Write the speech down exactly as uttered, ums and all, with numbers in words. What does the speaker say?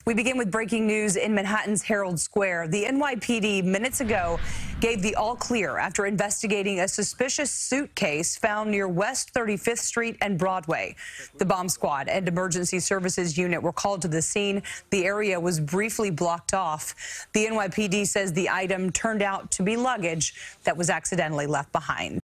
We begin with breaking news in Manhattan's Herald Square. The N Y P D minutes ago gave the all clear after investigating a suspicious suitcase found near West thirty-fifth Street and Broadway. The bomb squad and emergency services unit were called to the scene. The area was briefly blocked off. The N Y P D says the item turned out to be luggage that was accidentally left behind.